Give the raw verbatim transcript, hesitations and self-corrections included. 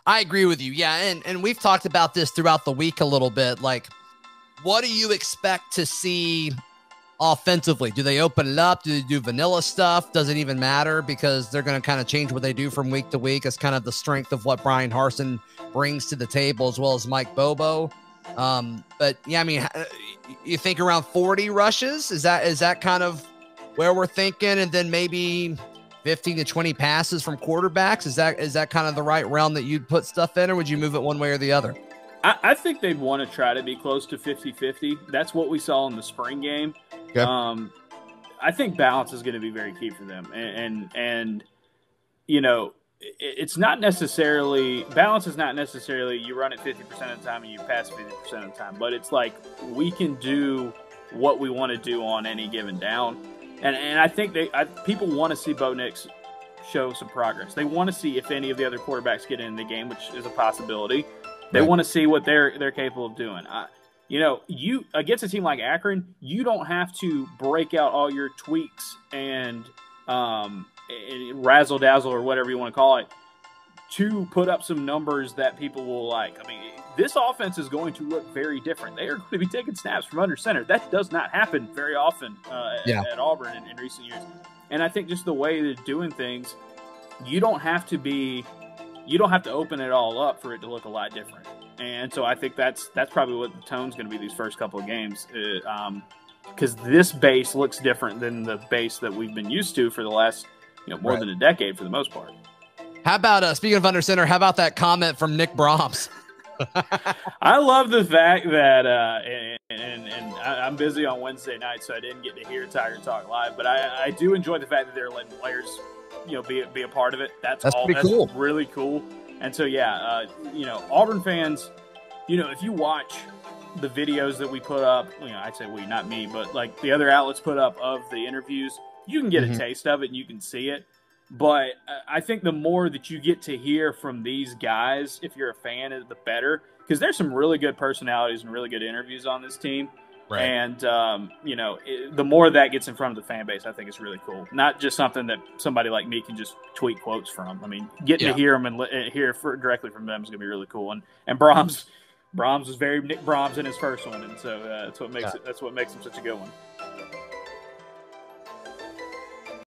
I agree with you. Yeah, and, and we've talked about this throughout the week a little bit. Like, what do you expect to see offensively? Do they open it up? Do they do vanilla stuff? Does it even matter? Because they're going to kind of change what they do from week to week. It's kind of the strength of what Brian Harsin brings to the table, as well as Mike Bobo. Um, but, yeah, I mean, you think around forty rushes? Is that is that kind of where we're thinking? And then maybe fifteen to twenty passes from quarterbacks? Is that is that kind of the right realm that you'd put stuff in, or would you move it one way or the other? I, I think they'd want to try to be close to fifty fifty. That's what we saw in the spring game. Okay. Um, I think balance is going to be very key for them. And, and, and you know, it, it's not necessarily – balance is not necessarily you run it fifty percent of the time and you pass fifty percent of the time. But it's like we can do what we want to do on any given down. And and I think they I, people want to see Bo Nix show some progress. They want to see if any of the other quarterbacks get in the game, which is a possibility. They right. want to see what they're they're capable of doing. I, you know, you against a team like Akron, you don't have to break out all your tweaks and um, razzle dazzle or whatever you want to call it to put up some numbers that people will like. I mean, this offense is going to look very different. They are going to be taking snaps from under center. That does not happen very often uh, yeah. at, at Auburn in, in recent years. And I think just the way they're doing things, you don't have to be, you don't have to open it all up for it to look a lot different. And so I think that's that's probably what the tone's going to be these first couple of games, because uh, um, this base looks different than the base that we've been used to for the last, you know, more right. than a decade for the most part. How about, uh, speaking of under center, how about that comment from Nick Brahms? I love the fact that, uh, and, and, and I'm busy on Wednesday night, so I didn't get to hear Tiger Talk live, but I, I do enjoy the fact that they're letting players, you know, be, be a part of it. That's, that's all. Pretty that's cool. really cool. And so, yeah, uh, you know, Auburn fans, you know, if you watch the videos that we put up, you know, I'd say we, not me, but like the other outlets put up of the interviews, you can get mm-hmm. a taste of it and you can see it. But I think the more that you get to hear from these guys, if you're a fan, the better. Because there's some really good personalities and really good interviews on this team. Right. And, um, you know, it, the more that gets in front of the fan base, I think it's really cool. Not just something that somebody like me can just tweet quotes from. I mean, getting yeah. to hear them and li- hear for, directly from them is going to be really cool. And and Brahms, Brahms was very Nick Brahms in his first one. And so uh, that's what makes yeah. it, that's what makes him such a good one.